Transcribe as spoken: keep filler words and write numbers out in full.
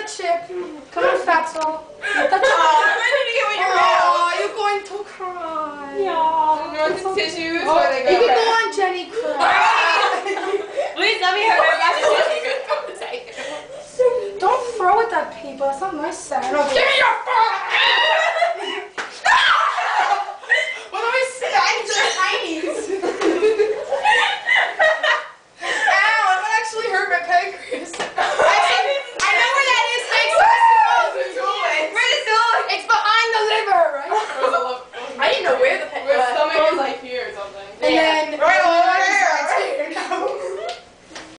chip. Come on, Fatso. Get the chip. Oh, I'm ready to get in your mouth. Oh, you're going to cry. Yeah. You want some tissues? Oh, Or they go you can back? go on Jenny cry. Please let me have it back to Jenny. Don't throw at that people. That's not nice, Sarah. No, get